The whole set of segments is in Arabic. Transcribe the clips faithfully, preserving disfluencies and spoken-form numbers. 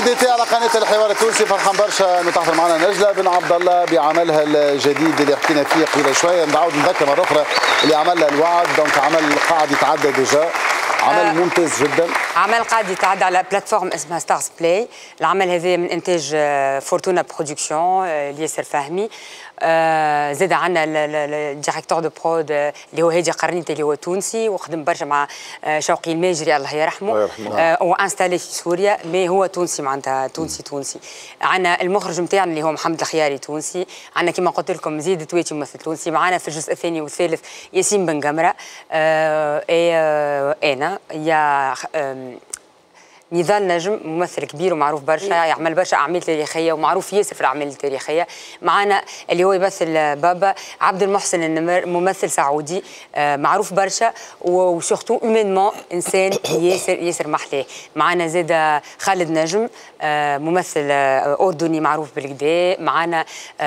جديد تاع على قناه الحوار التونسي. فرحان برشا انه تحضر معنا نجله بن عبد الله بعملها الجديد اللي حكينا فيه قبل شويه. نعاود نذكر مره اخرى اللي عملها الوعد، دونك عمل قاعد يتعدى ديجا، عمل آه ممتاز جدا. عمل قاعد يتعدى على بلاتفورم اسمها ستارز بلاي. العمل هذا من انتاج فورتونا برودكسيون لياسر فهمي. آه زاد عندنا الديريكتور دو برود اللي هو هادي قرنيت اللي هو تونسي وخدم برشا مع شوقي الماجري الله يرحمه. الله يرحمه. آه وانستالي في سوريا مي هو تونسي معناتها تونسي تونسي. عندنا المخرج نتاعنا اللي هو محمد الخياري تونسي. عندنا كما قلت لكم زيد تويتي ممثل تونسي. معنا في الجزء الثاني والثالث ياسين بن جمره. آه آه انا يا آه نضال نجم ممثل كبير ومعروف برشا، يعمل برشا اعمال تاريخيه ومعروف ياسر في الاعمال التاريخيه. معنا اللي هو يمثل بابا عبد المحسن النمر، ممثل سعودي معروف برشا وسورتو اومينمون انسان ياسر ياسر محلاه. معنا زاد خالد نجم ممثل اردني معروف بالكدا. معنا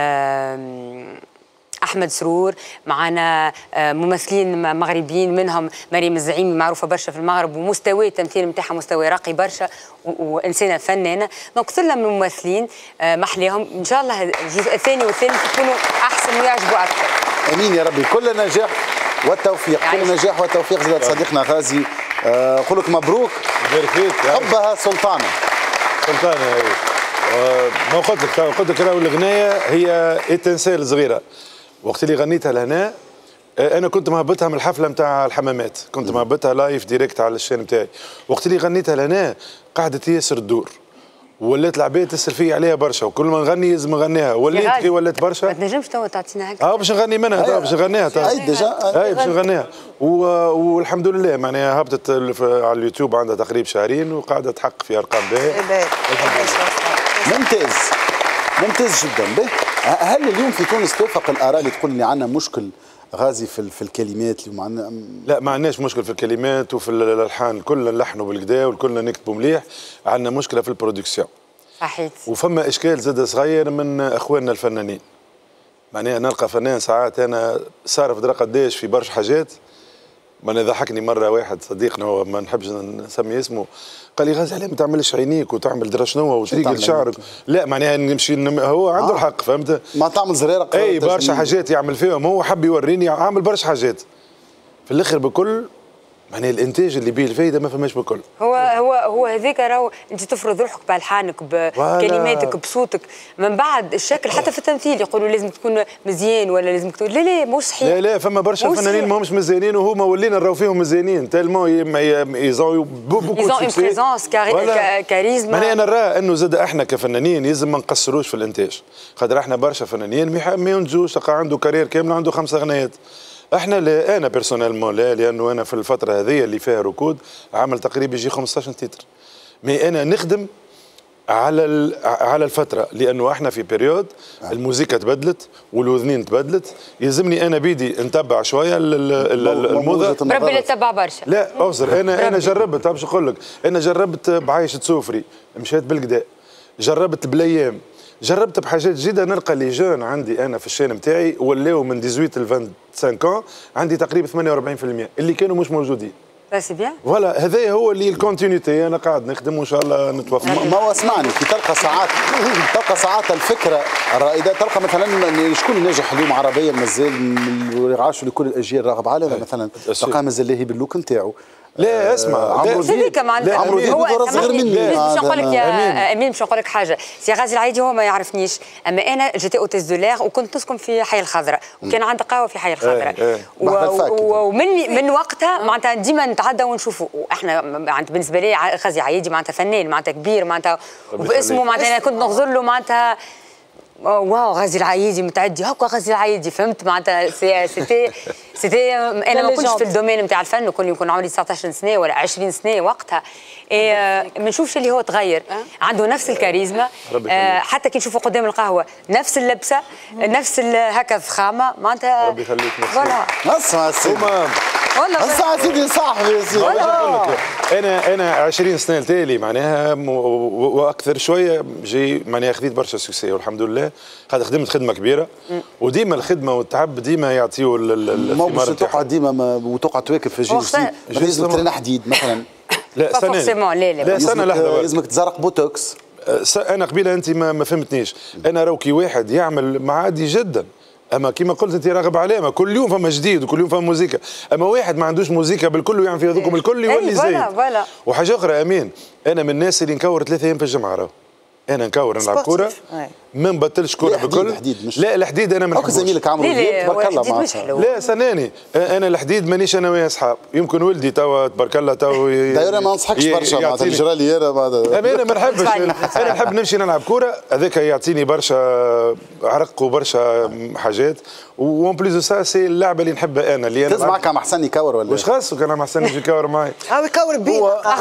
احمد سرور. معنا ممثلين مغربيين منهم مريم الزعيمي معروفه برشا في المغرب ومستوى التمثيل نتاعها مستوى راقي برشا وانسانه فنانه. دونك ثله من الممثلين محليهم. ان شاء الله الجزء الثاني والثالث يكونوا احسن ويعجبوا اكثر. امين يا ربي. كل نجاح والتوفيق، كل نجاح والتوفيق. زاد صديقنا غازي نقول لك مبروك. بارك فيك. حبها سلطانه. سلطانه هي. ما قلت لك قلت لك راهو الغنايه هي اتنسال صغيره. وقت اللي غنيتها لهنا انا كنت مهبطها من الحفله نتاع الحمامات، كنت مهبطها لايف ديريكت على الشان نتاعي. وقت اللي غنيتها لهنا قعدت ياسر الدور ولات العباد تسال فيا عليها برشا، وكل ما نغني لازم نغنيها ولات كي ولات برشا. ما تنجمش تو تعطينا هكا؟ اه باش نغني منها تو باش نغنيها تو. اي ديجا اي باش نغنيها. والحمد لله معناها هبطت على اليوتيوب عندها تقريبا شهرين وقاعده تحقق في ارقام باهيه. ممتاز ممتاز جدا. به هل اليوم في تونس توافق الاراء اللي تقول لي عندنا مشكل غازي في في الكلمات اللي معنا؟ لا ما عندناش مشكل في الكلمات وفي الالحان، كلنا نلحنوا بالكدا وكلنا نكتبوا مليح. عندنا مشكله في البرودكسيون. صحيح. وفما اشكال زاد صغير من اخواننا الفنانين. معناها نلقى فنان ساعات انا صارف درا قداش في برشا حاجات. ما ضحكني مره واحد صديقنا هو ما نحبش نسمي اسمه، قال لي غازي علاه ما تعملش عينيك وتعمل درا شنو وتريقل شعرك. لا معناها نمشي نم... هو عنده آه. الحق فهمت؟ ما تعمل زريره. اي برشا حاجات يعمل فيهم، هو حب يوريني عامل برشا حاجات. في الاخر بكل معناها الانتاج اللي بيه الفايده ما فماش بكل. هو هو هو هذاك راهو انت تفرض روحك بالحانك بكلماتك بصوتك، من بعد الشكل حتى في التمثيل يقولوا لازم تكون مزيان ولا لازم تكون لا لا مش صحيح. لا لا فما برشا فنانين ماهمش مزيانين وهما ولينا نراو فيهم مزيانين تالمون يزون بوكو يزون اون بريزونس كاريزما. معناها انا نرى انه زاد احنا كفنانين لازم ما نقصروش في الانتاج، خاطر احنا برشا فنانين ما ينجوش، عنده كارير كامل عنده خمسه غنيات. احنا لا انا بيرسونيلمون لا، لانه انا في الفتره هذه اللي فيها ركود عمل تقريبا يجي خمسطاش تتر. مي انا نخدم على على الفتره، لانه احنا في بيريود الموسيقى تبدلت والاذنين تبدلت، يلزمني انا بيدي نتبع شويه الموضه. بربي لا تتبع برشا. لا اعذر انا انا جربت باش نقول لك، انا جربت بعيشه سوفري مشيت بالكدا، جربت بالايام، جربت بحاجات جديده. نلقى لي جون عندي انا في الشان نتاعي ولاو من ثمانية عشر ل خمسة وعشرين عندي تقريبا ثمانية وأربعين بالمئة اللي كانوا مش موجودين. سي بيان. فوالا هذا هو اللي الكونتينيتي. انا قاعد نخدم وان شاء الله نتوفق. ما هو اسمعني، كي تلقى ساعات تلقى ساعات الفكره الرائده، تلقى مثلا شكون ناجح اليوم عربيا مازال يعاشوا لكل الاجيال راغب علامه مثلا، تلقاه مازال لاهي باللوك نتاعو. لا اسمع عمرو ديب عمرو ديب هو صغير مني. باش نقول لك يا امين، باش نقول لك حاجه، سي غازي العايدي هو ما يعرفنيش، اما انا جيتي اوتيز دو لير وكنت نسكن في حي الخضراء وكان عندي قهوه في حي الخضراء. ومن من وقتها معناتها ديما نتعدى ونشوفوا. احنا بالنسبه لي غازي العايدي معناتها فنان معناتها كبير معناتها وباسمه معناتها انا كنت نغزر له معناتها واو غازي العايدي متعدي هكا غازي العايدي فهمت معناتها. سيتي سيتي انا ما كنتش في الدومين نتاع الفن، وكل يكون عمري تسعطاش سنه ولا عشرين سنه وقتها. ما نشوفش اللي هو تغير، عنده نفس الكاريزما. حتى كي نشوفه قدام القهوه نفس اللبسه نفس هكا الفخامه معناتها. ربي يخليك. فوالا اسمع سيدي والله اسمع سيدي صاحبي يا سيدي. انا انا عشرين سنه تالي معناها واكثر شويه جي معناها خذيت برشا سكسي والحمد لله، خاطر خدمت خدمه كبيره وديما الخدمه والتعب ديما يعطيو الثمار. باش تقعد ديما وتقعد تواكب في جيل جديد، لازم ترينا حديد مثلا. لا سنه لا لا لا سنه لحظه لازمك تزرق بوتوكس. انا قبيله انت ما, ما فهمتنيش، انا راو كي واحد يعمل عادي جدا، اما كيما قلت انت راغب علامه كل يوم فما جديد وكل يوم فما موزيكا، اما واحد ما عندوش موزيكا بالكل ويعمل في هذوكم الكل يولي زايد. وحاجه اخرى امين، انا من الناس اللي نكور ثلاثة ايام في الجمعه راهو، انا نكور نلعب كوره ما نبطلش كوره بالكل. لا الحديد انا ما نحبوش. زميلك عمرو دياب تبارك الله معاه. لا سناني انا الحديد مانيش انا وياه اصحاب، يمكن ولدي توا تبارك الله توا دايره ما نصحكش برشا معناتها الجرى لي انا بعد انا ما نحبش، انا نحب نمشي نلعب كوره، هذاك يعطيني برشا عرق وبرشا حاجات، وون بليز دو سا سي اللعبه اللي نحبها انا اللي انا تسمعك عم حسن يكور ولا واش خاصو كان عم حسن يجي يكور معي؟ هاو يكور بينا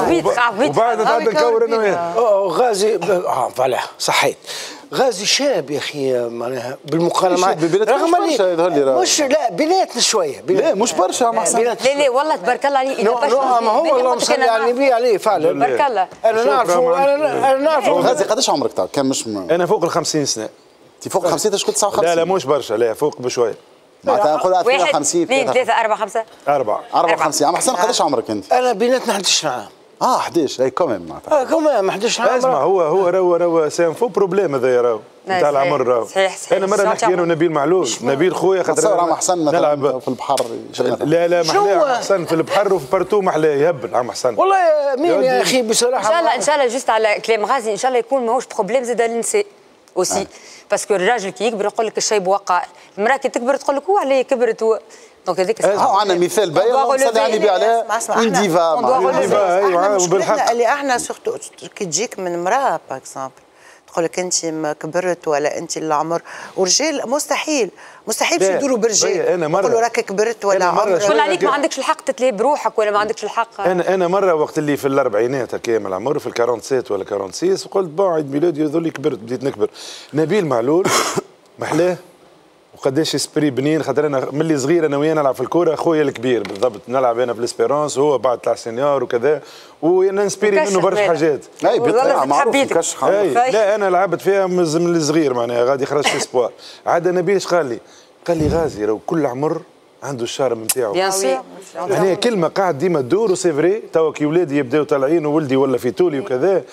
وبعد نتعدى نكور انا وياه. غازي اه فوالا صحيت. غازي شاب يا اخي معناها بالمقارنه معي رغم اللي مش لا بيناتنا شويه لا مش برشا مع حسن. لا لا والله تبارك الله عليه. نو نو ما هو اللهم صل على النبي عليه فعلا تبارك الله. انا نعرفه انا نعرفه. غازي قداش عمرك تاع كان مش م... انا فوق ال خمسين سنه. انت فوق ال خمسين تشكون تسعة وخمسين؟ لا لا مش برشا، لا فوق بشويه. معناتها نقول واحد خمسين اثنين ثلاثة أربعة خمسة أربعة أربعة وخمسين. عم حسن قداش عمرك أنت؟ أنا بيناتنا أحد عشر عام. اه أحد عشر اي كوميم معناتها. اه كوميم أحد عشر عام. اسمع هو هو راهو راهو سان فو بروبليم هذايا راهو نتاع العمر راهو. صحيح صحيح. انا مره نحكي انا ونبيل معلول، نبيل خويا خاطر تصور عم حسن مثلا نلعب في البحر. لا لا محلاه عم حسن في البحر وفي بارتو محلاه يهبل عم حسن. والله مين يا اخي بصراحه ان شاء الله ان شاء الله جست على كلام غازي ان شاء الله يكون ماهوش بروبليم زاد للنساء اوسي، باسكو الراجل كي يكبر يقول لك الشيب وقع، المراه كي تكبر تقول لك هو عليه كبرت و... دونك هذيك هاو عندنا مثال باين نصلي على النبي عليه اون ديفا. ايوا بالحق اللي احنا سورتو كي تجيك من امراه باغ اكزومبل تقول لك انت كبرت ولا انت العمر، ورجال مستحيل مستحيل باش يدوروا برجال يقولوا راك كبرت ولا عمرك تقول عليك ما عندكش الحق تتلهي بروحك ولا ما عندكش الحق. انا انا مره وقت اللي في الاربعينات هكا من العمر في ال سبعة ولا ستة قلت بون عيد ميلادي يظل كبرت بديت نكبر. نبيل معلول محلاه وقداش اسبري بنين، خاطر انا ملي صغير انا وياه نلعب في الكوره، خويا الكبير بالضبط نلعب انا في الاسبيرونس وهو بعد طلع سينيور وكذا، وانا نسبيري منه برشا حاجات. اي بيطلع معروف مكشخ. لا انا لعبت فيها من الصغير معناها غادي يخرج في اسبوار. عاد نبيل اش قال لي؟ قال لي غازي راهو كل عمر عنده الشارم نتاعو. بيان سور. يعني كلمه قاعد ديما تدور وسي فري، توا كي ولادي يبداو طالعين وولدي ولا في تولي وكذا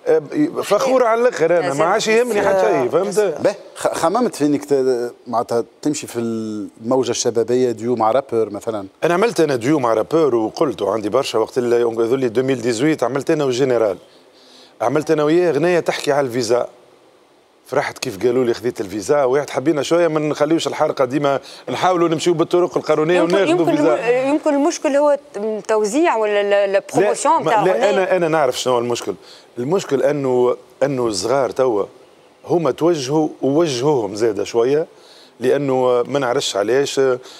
فخور على الاخر، انا ما عادش يهمني حتى شيء فهمت. باهي خممت في انك معناتها تمشي في الموجه الشبابيه ديو مع رابور مثلا؟ انا عملت انا ديو مع رابور وقلت وعندي برشا وقت اللي يقولوا لي ألفين وثمانية عشر عملت انا والجنرال، عملت انا وياه اغنيه تحكي على الفيزا. فرحت كيف قالوا لي خذيت الفيزا، واحد حبينا شويه ما نخليوش الحرقه ديما نحاولوا نمشيو بالطرق القانونيه وناخذوا فيزا. يمكن المشكل هو التوزيع ولا البروموسيون تاع لا انا انا نعرف شنو المشكل، المشكل انه انه الصغار توا هما توجهوا ووجهوهم زاده شويه، لانه ما نعرفش علاش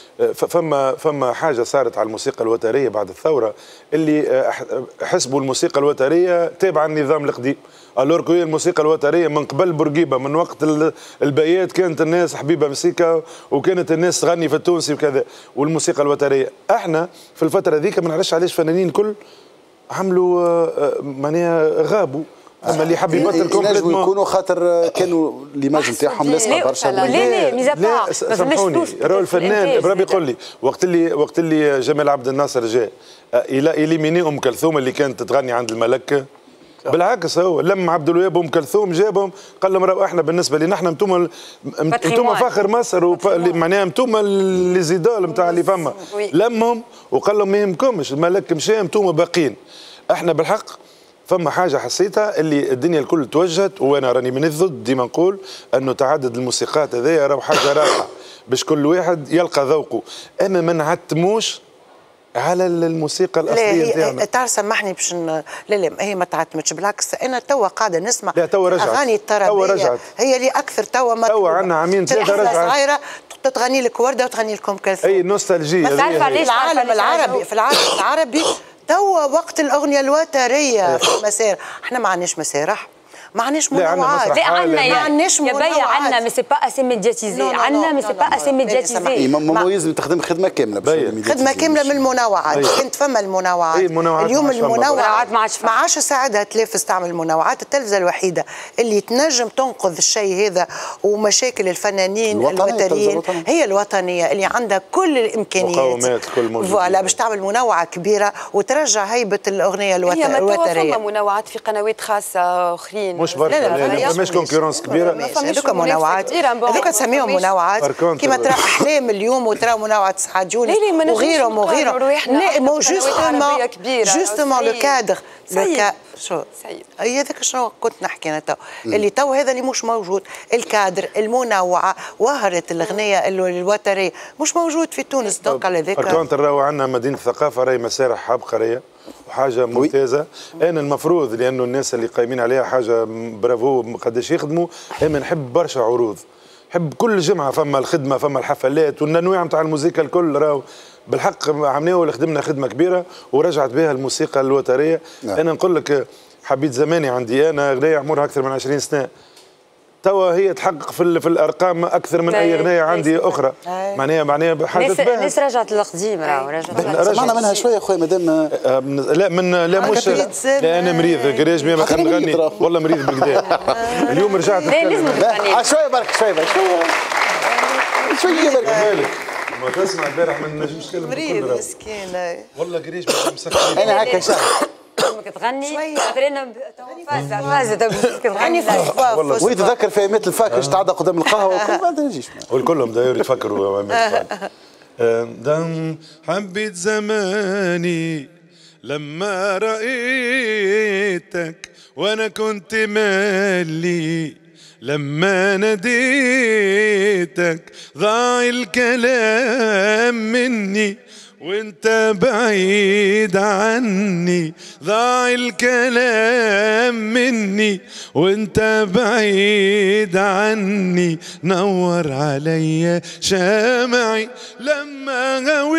فما فما حاجه صارت على الموسيقى الوتريه بعد الثوره اللي حسبوا الموسيقى الوتريه تابعه النظام القديم، الوركو هي الموسيقى الوتريه من قبل بورقيبه من وقت البيات كانت الناس حبيبه موسيقى وكانت الناس تغني في التونسي وكذا، والموسيقى الوتريه احنا في الفتره ذيك ما نعرفش علاش فنانين الكل عملوا معناها غابوا، اما اللي حب يبطل كومبليتمون يكونوا خاطر كانوا ليماج نتاعهم لازمه برشا. لا لا ميزا با سامحوني راهو الفنان بربي يقول لي وقت اللي وقت اللي جمال عبد الناصر جاء الى اليميني ام كلثوم اللي كانت تغني عند الملك، بالعكس هو لم عبد الوهاب ام كلثوم جابهم قال لهم راهو احنا بالنسبه لنا احنا انتم انتم فخر مصر معناها انتم لي زيدول نتاع اللي فما، لمهم وقال لهم ما يهمكمش الملك مشى انتم باقيين. احنا بالحق فما حاجه حسيتها اللي الدنيا الكل توجهت، وانا راني من الضد ديما نقول انه تعدد الموسيقات هذايا راهو حاجه رائعه باش كل واحد يلقى ذوقه، اما ما نعتموش على الموسيقى الاصليه نتاعنا. تعرف سامحني باش ن... لا لا هي ما تعتمدش، بالعكس انا توا قاعده نسمع لا توا رجعت اغاني الطربيه هي اللي اكثر توا ما توا عندنا عامين ثلاثه رجعت صغيره تغني لك ورده وتغني لكم كلثوم. اي نوستالجيه في العالم العربي في العالم العربي توا وقت الاغنيه الوتريه في المسارح، احنا ما عندناش مسارح ما عندناش منوعات. لا عندنا ما عندناش منوعات يا بيا عندنا مي سي با اسي ميدياتيزي، عندنا مي سي با اسي ميدياتيزي. ماما يلزم تخدم خدمه كامله خدمه كامله من المنوعات. كنت فما المنوعات اليوم المنوعات ما عادش ساعدها تلفز تعمل المنوعات. التلفزه الوحيده اللي تنجم تنقذ الشيء هذا ومشاكل الفنانين الوتريين هي الوطنيه اللي عندها كل الامكانيات مقومات كل موجود فوالا باش تعمل منوعه كبيره وترجع هيبه الاغنيه الوتريه. هي ما توا فما منوعات في قنوات خاصه اخرين مش برشا لا ما فماش كونكورونس كبيره. هذوك منوعات هذوك تسميهم منوعات كيما ترى احلام اليوم وترى منوعات سعاد يونس وغيرهم وغيرهم. مو جوستومون جوستومون لو كادر لو كا شو هي هذاك شنو كنت نحكي انا تو اللي تو هذا اللي مش موجود. الكادر المنوعه وهره الاغنيه الوتريه مش موجود في تونس. دونك على ذاك كونت راهو عندنا مدينه الثقافه راهي مسارح عبقريه وحاجه ممتازه. انا المفروض لانه الناس اللي قايمين عليها حاجه برافو قداش يخدموا. انا نحب برشا عروض نحب كل جمعه فما الخدمه فما الحفلات والانواع نتاع الموسيقى الكل راهو بالحق عملناه خدمنا خدمه كبيره ورجعت بها الموسيقى الوتريه. نعم. انا نقول لك حبيت زماني عندي انا غنايه عمرها اكثر من عشرين سنه توا هي تحقق في في الارقام اكثر من اي غنايه عندي اخرى. معناها معناها حاجه باهيه. الناس رجعت للقديم راهو رجعت سمعنا منها شويه خويا مادام لا من لا مش لا انا مريض قريش ما نغني والله مريض بالكدا. اليوم رجعت لا لازم تغني شويه برك شويه برك شويه برك مالك ما تسمع البارح ما نجمش نتكلم مريض مسكين والله قريش ما مسكين. انا هكا شهر تغني خاطر فازه فازه تغني ويتذكر في ايامات الفاكهه تعدى قدام القهوه وكل ما تجيش والكلهم داير يتفكروا دم حبيت زماني لما رأيتك وانا كنت مالي لما ناديتك ضاع الكلام مني وانت بعيد عني ضاع الكلام مني وانت بعيد عني نور عليا شمعي لما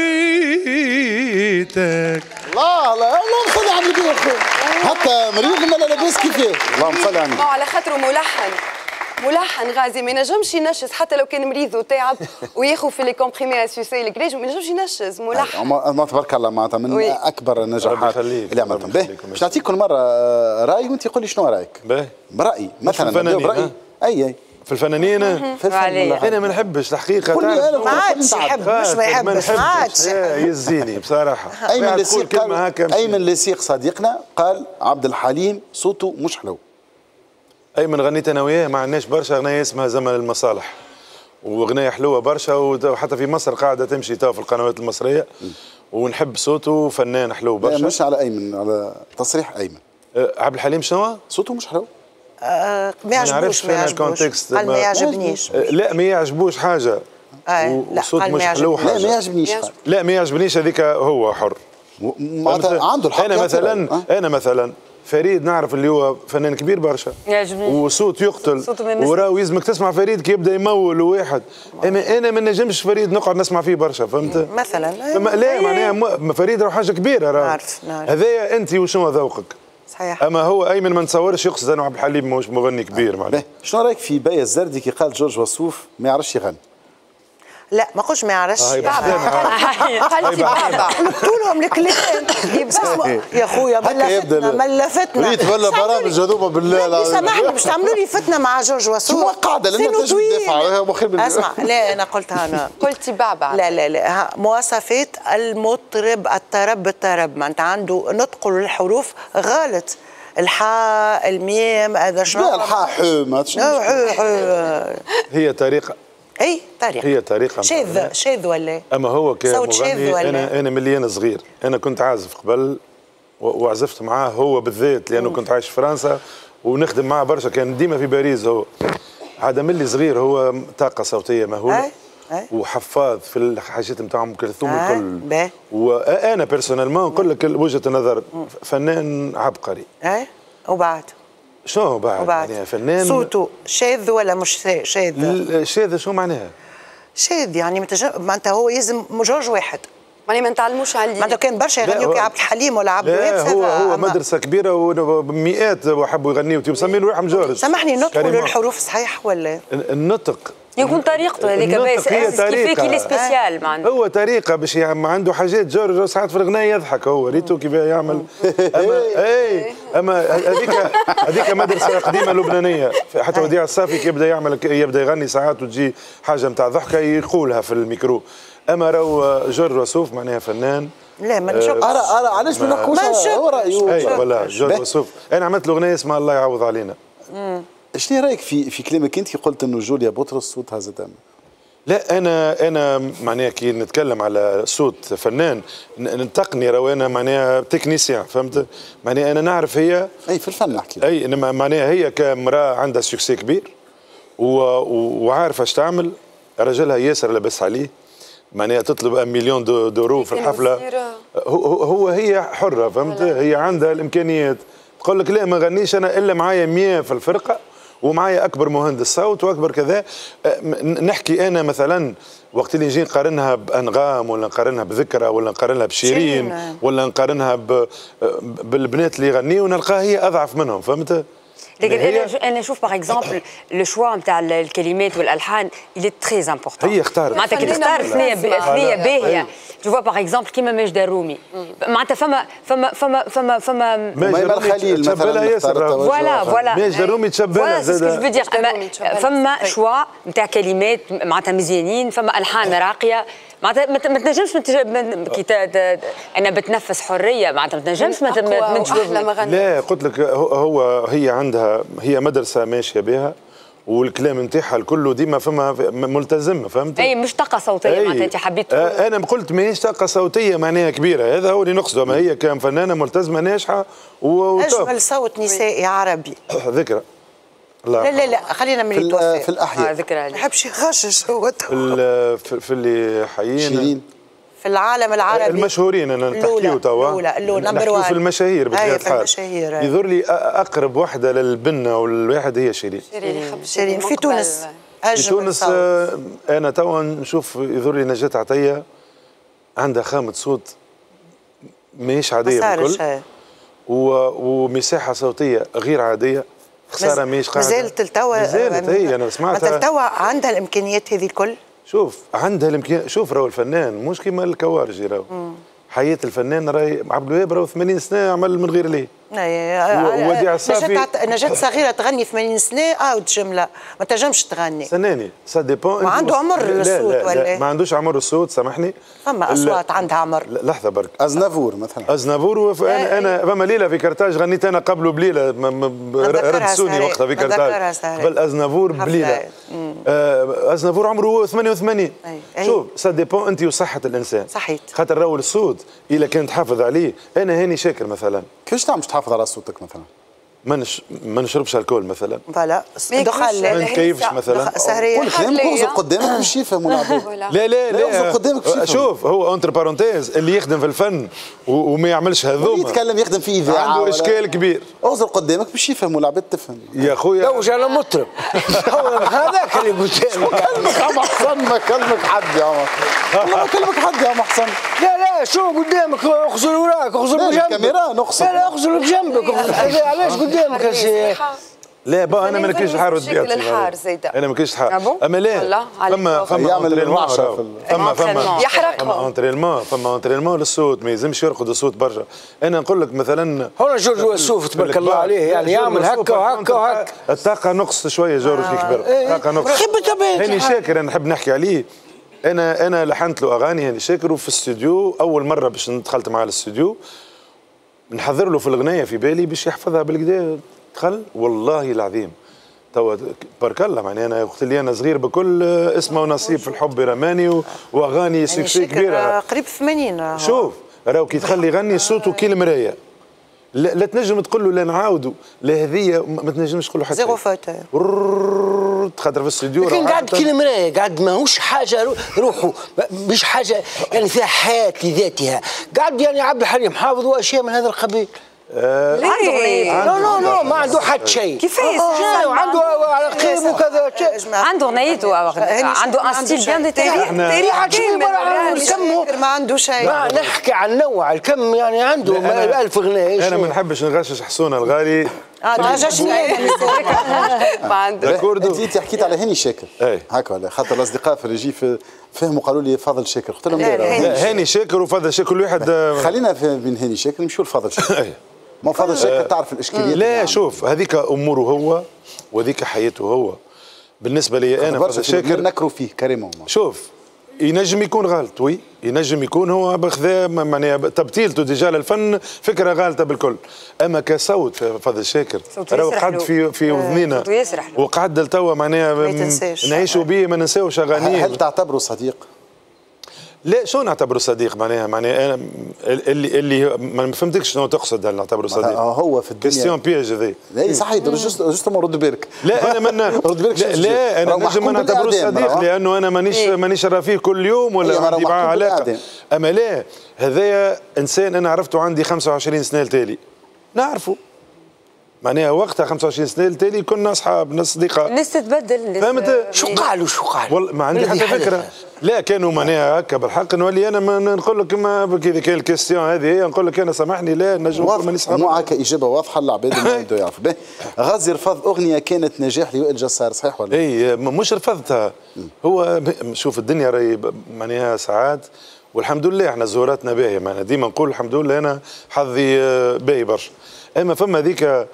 غويتك. الله الله اللهم صل على النبي. حتى مريض ولا لاباس كيفاه. اللهم صل على النبي. على خاطره ملحن ملحن غازي ما ينجمش ينشز حتى لو كان مريض وتعب وياخذ في لي كومبريمي اسوسي الكريج ما ينجمش ينشز ملحن. ما تبارك الله معناتها من وي. اكبر النجاحات اللي عملتهم. باهي باش نعطيك كل مره راي وانت قول لي شنو رايك. باهي برايي مثلا برايي اي اي في الفنانين في الفنانين انا ما نحبش الحقيقه ما عادش يحب مش ما يحبش ما عادش يزيني بصراحه. ايمن لسيق قال ايمن لسيق صديقنا قال عبد الحليم صوته مش حلو. ايمن غنيت انا وياه ما عندناش برشا اغنيه اسمها زمن المصالح واغنيه حلوه برشا وحتى في مصر قاعده تمشي تو في القنوات المصريه ونحب صوته فنان حلو برشا. مش على ايمن على تصريح ايمن. أه عبد الحليم شنو؟ صوته مش حلو. آه ما يعجبوش ما يعجبوش قال ما يعجبنيش. لا ما يعجبوش حاجه وصوت مش حلو حاجه. لا ما يعجبنيش حاجه. لا ما يعجبنيش هذيك هو حر. عنده الحق. انا مثلا أه؟ انا مثلا فريد نعرف اللي هو فنان كبير برشا يعجبني وصوت يقتل وراو يلزمك تسمع فريد كي يبدا يمول وواحد. اما انا ما نجمش فريد نقعد نسمع فيه برشا فهمت مثلا. لا معناها فريد راه حاجه كبيره راه نعرف نعرف هذايا انت وشنو ذوقك صحيح. اما هو ايمن ما نتصورش يقصد انه عبد الحليم مش مغني كبير معناها. شنو رايك في باية الزردي كي قال جورج وسوف ما يعرفش يغني؟ لا ما قلتش ما يعرفش. بابا قالتي بابا قلت لهم الكلام يا خويا ملفتنا ملفتنا ريت ولا برامج هذوما بالله العظيم. سامحني باش تعملوا لي فتنه مع جورج وسوف. شو قاعده لان تنجم تدافع. اسمع لا انا قلتها انا قلتي بابا. لا لا لا مواصفات المطرب الطرب الطرب ما انت عنده نطق الحروف غلط. الحاء الميم هذا شنو؟ الحاء حو ما هي طريقه اي طريقه هي طريقه شاذ شاذ ولا اما هو كمغني انا انا ملي انا صغير انا كنت عازف قبل وعزفت معاه هو بالذات لانه كنت عايش في فرنسا ونخدم معاه برشا كان ديما في باريس. هو هذا ملي صغير هو طاقه صوتيه مهوله وحفاظ في الحاجات نتاع ام كلثوم الكل. وانا بيرسونيلمون نقول لك وجهه النظر فنان عبقري. اي وبعد شنو بعد؟ وبعد يعني فنان صوته شاذ ولا مش شاذ؟ شاذ شو معناها؟ شاذ يعني متج... معناتها هو يلزم جوج واحد. ماني ما نتعلموش عليه. معناتها كان برشا يغنيو كي عبد الحليم ولا عبد الوهاب. هو هو مدرسه كبيره ومئات وحبوا يغنيو مسمين روحهم جورج. سامحني نطقوا الحروف صحيح ولا؟ النطق يكون طريقته هذيك باش كيفاه كي سبيسيال معناتها هو طريقه باش يعني عنده حاجات جورج ساعات في الغناء يضحك هو ريتو كيف يعمل. اما اي اما هذيك هذيك مدرسه قديمه لبنانيه حتى وديع الصافي كي يبدا يعمل يبدا يغني ساعات وتجي حاجه نتاع ضحكه يقولها في الميكرو. اما راهو جورج وسوف معناها فنان. لا ما نشوفش. ارى ارى علاش ما نحكوش هو رايه. اي والله جورج وسوف انا عملت له اغنيه اسمها الله يعوض علينا. شنو رايك في في كلامك انت قلت انه جوليا بطرس صوتها زاد؟ لا انا انا معناها كي نتكلم على صوت فنان ننتقني راهو انا معناها تكنيسيان فهمت معناها انا نعرف هي اي في الفن نحكي اي انما معناها هي كامراه عندها سوكسي كبير وعارفه اش تعمل رجلها ياسر لابس عليه معناها تطلب مليون دو دورو في الحفله هو, هو هي حره فهمت هي عندها الامكانيات تقول لك لا ما غنيش انا الا معايا مية في الفرقه ومعايا اكبر مهندس صوت واكبر كذا نحكي انا مثلا وقت اللي نجي نقارنها بانغام ولا نقارنها بذكرى ولا نقارنها بشيرين ولا نقارنها بالبنات اللي يغنيوا نلقاها هي اضعف منهم فهمت؟ لكن انا انا نشوف باغ اكزومبل لو شوا نتاع الكلمات والالحان اللي تري امبورتون هي اختارت معناتها كي تختار ثنيه ثنيه باهيه تو فوا باغ اكزومبل كيما ماجده الرومي معناتها فما فما فما فما فما ماجده الخليل مثلا فوالا فوالا ماجده الرومي تشبلها زاد فما شوا نتاع كلمات معناتها مزيانين فما الحان راقيه معناتها ما تنجمش كي انا بتنفس حريه معناتها ما تنجمش ما تشوف لا قلت لك هو هي عندها هي مدرسه ماشيه بها والكلام نتاعها الكل ديما فما ملتزمه فهمت؟ اي مش طاقه صوتيه معناتها انت حبيت تقول آه انا قلت ماهيش طاقه صوتيه معناها كبيره هذا هو اللي نقصده ما هي كان فنانه ملتزمه ناجحه و اجمل صوت نسائي عربي ذكرى لا لا لا خلينا من التوفيق في الاحياء آه ذكرى ما يحبش يغشش هو في, في اللي حيين شيرين في العالم العربي المشهورين انا نحكيو توا الاولى الاولى نمبر واحد في المشاهير بطبيعه الحال يظهر لي اقرب وحده للبنه والواحد هي شيرين شيرين في تونس في تونس آه انا توا نشوف يظهر لي نجاة عطيه عندها خامه صوت ماهيش عاديه بالكل ومساحه صوتيه غير عاديه خساره ماهيش قاعده مازالت التوا مازالت هي انا سمعتها التوا عندها الامكانيات هذه الكل شوف عندها الامكانيات شوف راهو الفنان مش كيما الكوارجي راهو حياه الفنان راهي عبد الوهاب راهو ثمانين سنه عمل من غير ليه وديع الصافي نجاة صغيره تغني ثمانين سنه اوت جمله ما تنجمش تغني سناني سا ديبون ما عنده عمر الصوت ولا ما عندوش عمر الصوت سامحني فما اصوات عندها عمر لحظه برك ازنافور مثلا ازنافور انا انا فما ليله في كرتاج غنيت انا قبله بليله ردسوني وقتها في كرتاج قبل ازنافور بليله ازنافور عمره ثمانية وثمانين شوف سا ديبون انت وصحه الانسان صحيح خاطر راهو الصوت الا كان تحافظ عليه انا هاني شاكر مثلا كيفاش تعمل تحافظ على صوتك مثلا؟ ما نش... ما نشربش الكول مثلا فوالا دخان ما نكيفش مثلا سهريه قول كلام اوزر قدامك باش يفهموا العباد لا لا لا اوزر قدامك باش يفهموا شوف هو انتر بارونتيز اللي يخدم في الفن و... وما يعملش هذوما يتكلم يخدم في اذاعه عنده اشكال كبير اوزر قدامك باش يفهموا العباد تفهم يا خويا دوج على مطرب هذاك اللي قدامك كلمك عم حسن ما كلمك حد يا عم والله ما كلمك حد يا عم حسن لا لا شو قدامك اخزر وراك اخزر بجنبك الكاميرا نقصد لا لا اخزر بجنبك علاش قدامك هالشيء لا با انا ما نكونش حار شكل الحار زيدا انا ما كنتش حار اما لا فما فما يعمل المعشر فما فما يحرقهم فما انترينمون فما انترينمون للصوت ما يلزمش يرقد الصوت برشا انا نقول لك مثلا هنا جورج وسوف تبارك الله عليه يعني يعمل هكا وهكا وهكا الطاقه نقص شويه جورج كي كبر الطاقه نقص هاني شاكر انا نحب نحكي عليه انا انا لحنت له اغاني هاني شاكر وفي الاستوديو اول مره باش دخلت معاه الاستوديو نحضر له في الغنايه في بالي باش يحفظها بالكدا دخل والله العظيم توا بارك الله معني انا وقت اللي انا صغير بكل اسمه ونصيب في الحب رماني واغاني سكسي كبيره قريب ثمانين شوف راهو كي تخلي يغني صوته كي المرايه لا, لا تنجم تقول له لا نعاودوا لا هذيا ما تنجمش تقول له حتى زيرو فوت خاطر في الاستوديو لكن قاعد كي المرايه قاعد ماهوش حاجه روحه مش حاجه يعني فيها حياه لذاتها قاعد يعني عبد الحليم حافظ واشياء من هذا القبيل آه عنده اغنيته لا لا لا ما عنده حد شيء كيفاش عنده رقيب وكذا عنده اغنيته عنده ان ستيل بيان ديتيلي تاريخ كم ما عنده شيء ما نحكي عن نوع الكم يعني عنده ألف اغنيه انا ما نحبش نغشش حسونه الغالي اه غششني ما عنده انت حكيت على هاني شاكر هكا ولا خاطر الاصدقاء في الرجيف فهموا قالوا لي فاضل شاكر قلت لهم لا هاني شاكر وفاضل شاكر كل واحد خلينا بين هاني شاكر نمشيو لفاضل شاكر ما فاضل شاكر تعرف الاشكاليات لا شوف هذيك اموره هو وهذيك حياته هو بالنسبه لي انا فاضل شاكر نكروا فيه كريمون شوف ينجم يكون غلط، وي ينجم يكون هو بخذا معناها تبتيلته ديجا للفن فكره غالطه بالكل، اما كصوت فضل شاكر راهو قعد في في اذنينا وقعد لتوا معناها نعيشوا به ما ننساوش اغانيه. هل تعتبره صديق؟ لا شو نعتبره صديق معناها معناها انا اللي اللي ما فهمتكش شنو تقصد هل نعتبره صديق؟ هو في الدنيا كيستيون بيج هذي. لا صحيح جوست جوست رد بالك. لا انا من رد بالك لا, لا انا نجم ما نعتبره صديق لانه انا مانيش إيه؟ مانيش رافيه كل يوم ولا عندي معاه علاقه، اما لا هذايا انسان انا عرفته عندي خمسة وعشرين سنه التالي نعرفه معناها وقتها خمسة وعشرين سنه التالي كنا اصحاب ناس اصدقاء. الناس تتبدل فهمت شو قالوا شو قالوا؟ والله ما عندي حتى فكره. لا كانوا معناها هكا بالحق نولي انا ما نقول لك ما كذا كان الكيستيون هذه هي نقول لك انا سامحني لا نجم مانيش صحاب. مو هكا اجابه واضحه العباد ما يبداو يعرفوا. غازي رفض اغنيه كانت نجاح لوائل جسار صحيح ولا؟ اي مش رفضتها هو شوف الدنيا راهي معناها ساعات والحمد لله احنا زهوراتنا باهيه معناها ديما نقول الحمد لله انا حظي باهي برشا. اما فما هذيك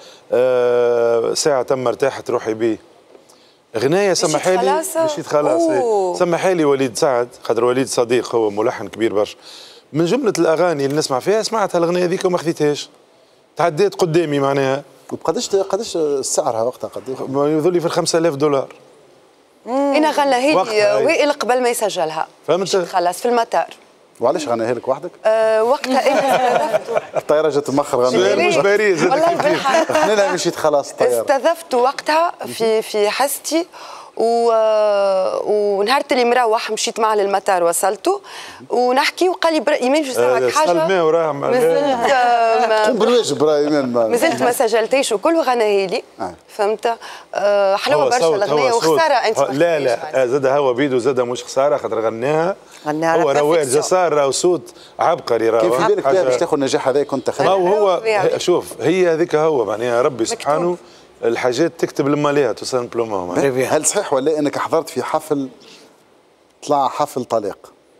ساعه تم ارتاحت روحي بيه غنايه سمحي لي مشيت خلاص سمحي لي وليد سعد خاطر وليد صديق هو ملحن كبير برشا من جمله الاغاني اللي نسمع فيها سمعتها الاغنيه هذيك وما خذيتهاش تعديت قدامي معناها. وبقداش قداش سعرها وقتها قداش؟ يظل لي في خمسة آلاف دولار. انا غنى هذه وائل قبل ما يسجلها فهمت خلاص في المطار. وعلاش غناها لك وحدك؟ أه وقتها انا الطياره جات مخر غنى مش باريس والله بالحق انا مشيت خلاص الطياره استذفت وقتها في في حستي و... ونهار اللي مروح مشيت معاه للمطار وصلته ونحكي وقال لي برا ايمان باش نسمعك حاجه مازلت قوم بالواجب برا ايمان مازلت ما سجلتيش وكل غناها لي فهمت أه حلوه برشا الاغنيه وخساره انت لا لا زاد هو بيدو زاد مش خساره خاطر غناها هو روائل جسار راهو صوت عبقري راهو كيف في بالك باش تاخذ النجاح هذا كنت تخيل هو شوف هي هذيك هو معناها ربي سبحانه الحاجات تكتب لما ليها تو سامبلومون. هل صحيح ولا انك حضرت في حفل طلع حفل طلاق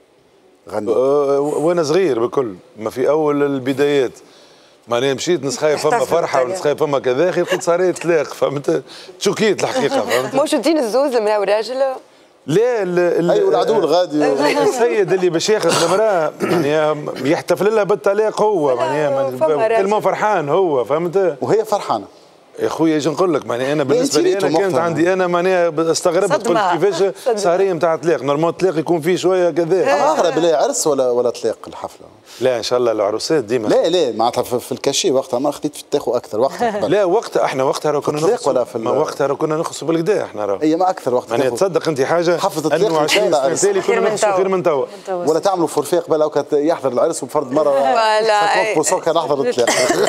غني؟ أه وانا صغير بكل ما في اول البدايات معناها مشيت نسخايف فما فرحه ونسخايف فما كذا اخي قلت صارت طلاق فهمت شكيت الحقيقه فهمت موجودين الزوز المراه والراجل لا ايوه العدو الغادي السيد اللي باش ياخذ المراه معناها يحتفل لها بالطلاق هو معناها كلمه فرحان هو فهمت وهي فرحانه يا خويا ايش نقول لك معناها انا بالنسبه لي انا كانت عندي انا معناها استغربت قلت كيفاش سهريه نتاع طلاق نورمال الطلاق يكون فيه شويه كذا اغرب لا عرس ولا ولا طلاق الحفله لا ان شاء الله العروسات ديما لا لا معناتها في الكاشي وقتها ما خديت في تاخذ اكثر وقتها لا وقتها احنا وقتها راه كنا نخص ولا في ما وقتها راه كنا نخص بالكدا احنا راه اي ما اكثر وقتها يعني تصدق انت حاجه حفله الطلاق عشرين سنه تالي كنا نخص خير من توا ولا تعملوا فورفي قبل هكا يحضر العرس وبفرض مره لا كان نحضر الطلاق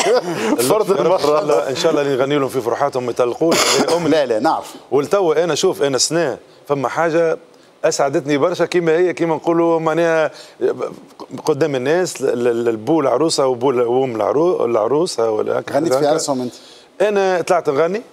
فرض المره ان شاء الله اللي نغني لهم في فرحاتهم يطلقون لا لا نعرف ولتوا انا شوف انا سنه فما حاجه اسعدتني برشا كيما هي كيما نقولوا معناها قدام الناس البو العروسه وبو وام العروسه ولا هكا غنيت في عرسهم انت؟ انا طلعت نغني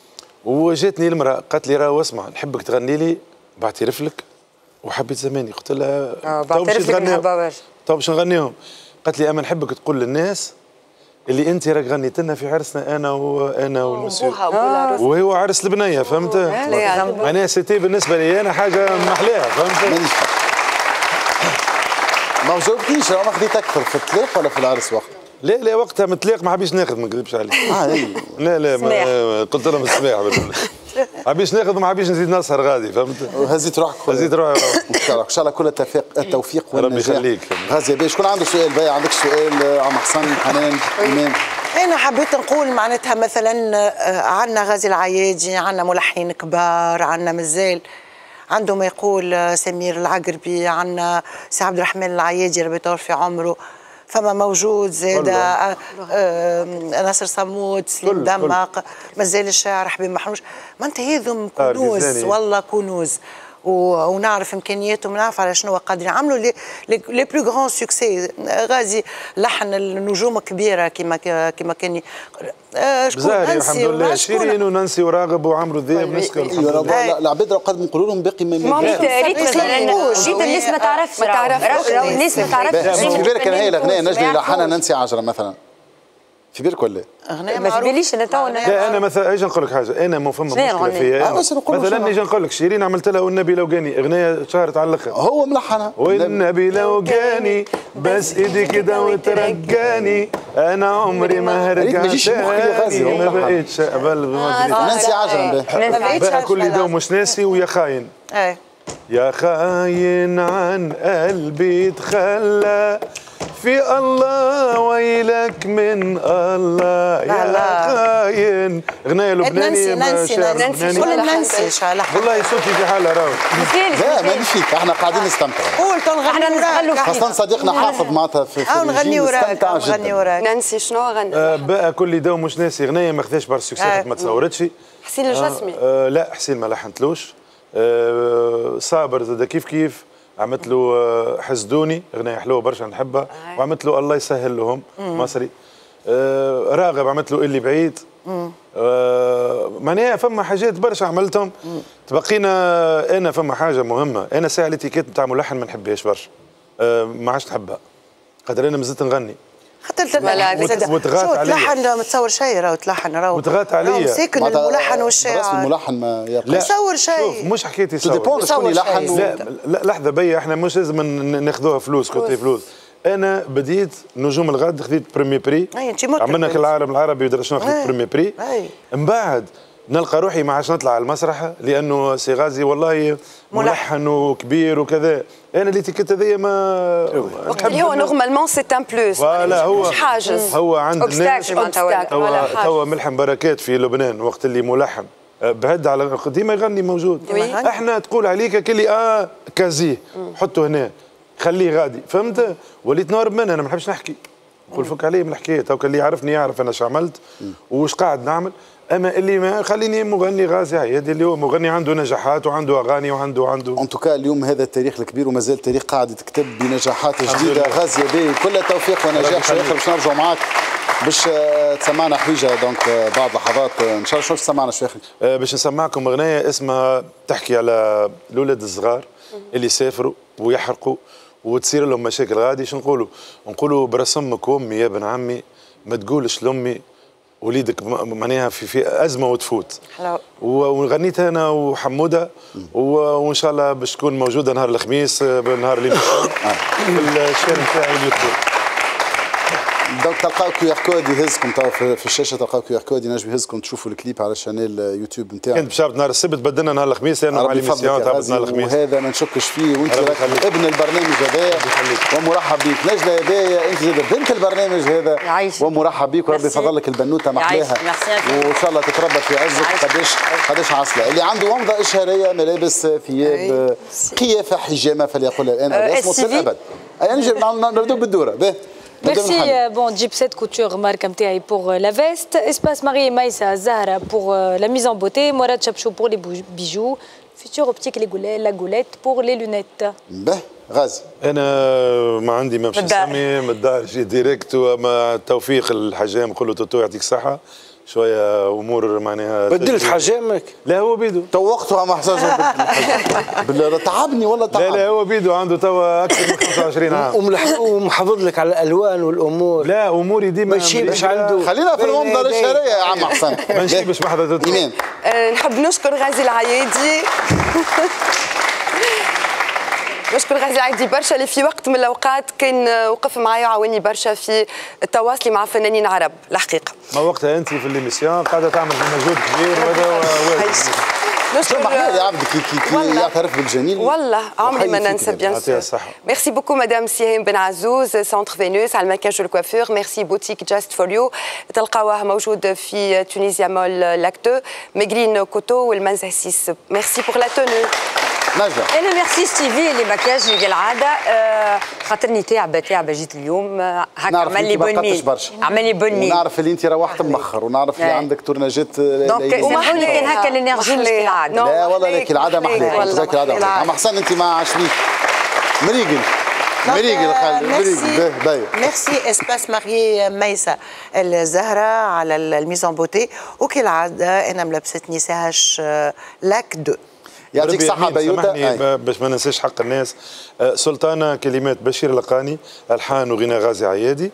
وجاتني المراه قالت لي راه اسمع نحبك تغني لي بعترف لك وحبيت زماني قلت لها اه بعترف لك نحبها برشا تو باش نغنيهم قالت لي اما نحبك تقول للناس اللي انت راك غنيت لنا في عرسنا انا وانا والمسيو وهو عرس البنيه فهمت؟ معناها سيتي بالنسبه لي انا حاجه محلاها فهمت؟ ما جاوبتنيش ما خديت اكثر في الطلاق ولا في العرس وقتها؟ لا لا وقتها متلاق ما حبيش ناخذ ما نكذبش عليك اه اي لا لا ما قلت لهم السماح ما حبيش ناخذ وما حبيش نزيد نسهر غادي فهمت؟ وهزيت روحك هزيت روحي ان شاء الله كل التوفيق التوفيق ربي يخليك غازي باش شكون عنده سؤال باهي عندك سؤال عم حسن حنان ايمان؟ انا حبيت نقول معناتها مثلا عندنا غازي العيادي عندنا ملحنين كبار عندنا مازال عنده ما يقول سمير العقربي عندنا سي عبد الرحمن العيادي ربي يطول في عمره فما موجود زاد آه آه ناصر صمود سليم دمق مازال الشاعر حبيب محروش ما انت هذم كنوز والله كنوز ونعرف امكانياتهم ونعرف على شنو قادرين عملوا لي لي بلو غران سوكسي غازي لحن النجوم كبيره كما كما كان شكون الحمد لله شيرين ونانسي وراغب وعمرو ذياب مسكر العباد قد نقولوا لهم باقي ما ريت الناس ما تعرفش ما تعرفش الناس ما تعرفش في بالك انا هي الاغنيه نجم لحنها نانسي عجره مثلا في بالك ولا؟ اغنيه ما في باليش انا تو لا انا مثلا اجي نقول لك حاجه، انا ما فما مشكله فيا. مثلا نجي نقول لك شيرين عملت لها والنبي لو جاني اغنيه شهرت على الاخر، هو ملحنها والنبي لو جاني بس ايدي كده وترجاني انا عمري ما هرجع تاني ما بقيتش اقبل نانسي عجرم بقى كل ده ومش ناسي ويا خاين ايه يا خاين عن قلبي تخلى في الله ويلك من الله يا خاين. اغنيه لبنانيه نانسي نانسي كل نانسي شالح والله صوتي في حاله راهو. لا ما فيك احنا قاعدين نستمتع. قول تنغني وراك خاصة صديقنا حافظ معناتها في او نغني وراك نغني وراك. نانسي شنو غنى؟ آه بقى كل ده ومش ناسي اغنيه ما خذاش برشا سكسي ما تصورتش. حسين الجسمي آه لا حسين ما لحنتلوش. آه صابر زاد كيف كيف عملت له حسدوني اغنيه حلوه برشا نحبها وعملت له الله يسهل لهم مصري. آه راغب عملت له اللي بعيد. آه معناها فما حاجات برشا عملتهم. تبقينا انا فما حاجه مهمه، انا ساعه الاتيكيت نتاع ملحن ما نحبهاش برشا. آه ما عادش نحبها خاطر انا مازلت نغني خاطر وتغات عليا تلحن ما تصور شيء راهو تلحن راهو وتغات عليا ساكن الملحن والشاعر راس الملحن ما لا يصور شيء. شوف مش حكايه يصور شكون يلحن لا, لا لحظه بيا احنا مش لازم ناخذوها فلوس كوتي فلوس. انا بديت نجوم الغد خذيت بريمي بري عملنا كالعالم العربي ودرا شنو خذيت بريمي بري من بعد نلقى روحي ما عادش نطلع على المسرح لانه سي غازي والله ملحن وكبير وكذا. انا الاتيكيت هذيا ما وقت اللي هو نورمالمون سي ان بلوس فوالا هو مش حاجز هو عند الناس توا توا ملحن بركات في لبنان وقت اللي ملحن بعد على ديما يغني موجود. احنا تقول عليك كلي اه كازيه حطه هنا خليه غادي فهمت. وليت نهرب منه انا ما نحبش نحكي نقول فك عليه من الحكايه تو اللي يعرفني يعرف انا شو عملت وش قاعد نعمل. اما اللي ما خليني مغني غازي عيادي اللي هو مغني عنده نجاحات وعنده اغاني وعنده عنده ان توكا اليوم هذا التاريخ الكبير وما زال تاريخ قاعد تكتب بنجاحات جديده. غازي بي كل التوفيق ونجاح شيخ باش نرجعوا معاك باش تسمعنا حويجه دونك بعد لحظات ان شاء الله. شو تسمعنا شيخ؟ باش نسمعكم اغنيه اسمها تحكي على الاولاد الصغار اللي سافروا ويحرقوا وتصير لهم مشاكل غادي. شو نقولوا؟ نقولوا برسمك وامي يا ابن عمي ما تقولش لامي وليدك معناها في في ازمه وتفوت. حلو. وغنيت انا وحموده وان شاء الله باش تكون موجوده نهار الخميس نهار اللي في الشارع نتاعي اليوتيوب. دونك تلقاو كيو ار كود يهزكم تو في الشاشه تلقاو كيو ار كود ينجم يهزكم تشوفوا الكليب على الشانيل يوتيوب نتاعنا. كنت بشرط نهار السبت بدلنا نهار الخميس لانه مع ليميسيون تاع نهار الخميس. وهذا ما نشكش فيه وانت ابن البرنامج هذا ومرحب بك. نجلة هذايا انت زاد بنت البرنامج هذا ومرحب بك وربي يفضل لك البنوته محلاها وان شاء الله تتربى في عزك. قداش قداش عسله اللي عنده ومضه اشهاريه ملابس ثياب قيافه حجامه فليقولها الان اسمه الابد. يعني نبداو بالدوره. Merci, euh, bon, Gypset Couture, marque M T I pour euh, la veste. Espace Marie et Maïssa Zahra pour euh, la mise en beauté. Mourad Chapchou pour les bijoux. Future Optique les goulettes, la goulette pour les lunettes. به غازي انا ما عندي ما باش نسمي من الدار جي ديريكت وما توفيق الحجام نقول له توتو يعطيك الصحه شويه امور معناها بدلت حجامك؟ لا هو بيدو تو وقتها ما حصلش بالله تعبني والله تعب. لا لا هو بيدو عنده توا اكثر من خمسة وعشرين عام ومحافظ لك على الالوان والامور. لا اموري ديما ماشي باش عنده. خلينا في المنظر الشهريه يا عم حسن ماشي باش وحده ايمان. نحب نشكر غازي العيادي نشكر غازي العيادي برشا اللي في وقت من الاوقات كان وقف معايا وعاوني برشا في التواصل مع فنانين عرب الحقيقه. ما وقتها انت في الليميسيون قاعده تعمل مجهود كبير وهذا واجب. نشكر محمد عبد كي كي يعترف بالجميل والله عمري ما ننسى بيان سور. ميرسي بوكو مدام سيهام بن عزوز سنتر فينوس على المكياج والكوافير. ميرسي بوتيك جاست فور يو تلقاوه موجود في تونيزيا مول لاكتو ميغرين كوتو والمنزه سيس. ميرسي بور لا تونو. نجلة. انا ميرسي ستيفي اللي مكياج كالعاده آه خاطرني تعبه تعبه جيت اليوم هكا عمل لي بون ميل عمل لي بون ميل. ونعرف اللي انت روحت مأخر ونعرف اللي عندك تورناجات. دونك سامحوني كان هكا الانرجي مش كالعاده. لا والله لك العاده محليك زاك العاده محليك. عم حسن انت ما عشريك مريقل مريقل خالد مريقل باهي. ميرسي اسباس ماري ميسا الزهره على الميزون بوتي وكالعاده انا ملبستني ساهش لاك دو. يعطيك الصحة بيوتا. باش ما ننساش حق الناس سلطانة كلمات بشير لقاني ألحان وغناء غازي عيادي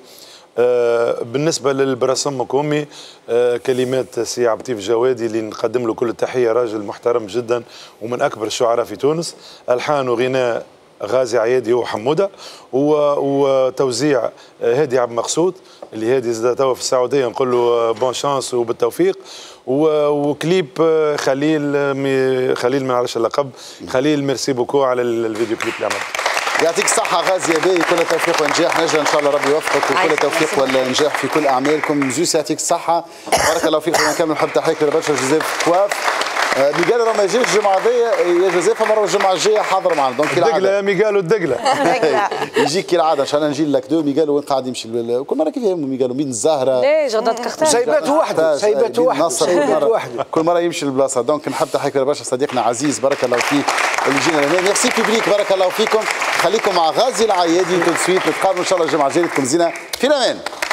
بالنسبة للبرسم كومي كلمات سي عبد اللطيف جوادي اللي نقدم له كل التحية، راجل محترم جدا ومن أكبر الشعراء في تونس. ألحان وغناء غازي عيادي وحمودة، وتوزيع هادي عبد المقصود اللي هادي زاد توا في السعودية نقول له بون شانس وبالتوفيق. وكليب خليل خليل ما نعرفش اللقب خليل، ميرسي بوكو على الفيديو كليب اللي عملته. يعطيك الصحة غازي يا باي، كل التوفيق والنجاح، نجم إن شاء الله ربي يوفقك وكل التوفيق والنجاح في كل أعمالكم. جوس يعطيك الصحة، بارك الله فيك. نكمل نحب تحيك لبرشا جوزيف كواف. ميغال راه ما جاش الجمعة هذيا يا جوزيف، مرة الجمعة الجاية حاضر معنا دونك كالعادة. الدقلة يا ميغال والدقلة. يجيك كالعادة إن شاء الله نجي لك دو ميغال وين قاعد يمشي كل مرة كيف يهمه ميغال ومين الزهرة. لا جردات كختار. سيبات وحده سيبات وحده سيبات وحده. كل مرة يمشي للبلاصة دونك نحب تحيك لبرشا صديقنا عزيز بارك الله فيه اللي جينا لهنا. ميرسي بيبريك بارك الله فيكم. خليكم مع غازي العيادي تو سويت، نتقابلوا إن شاء الله الجمعة الجاية. لكم زينة في الأمان.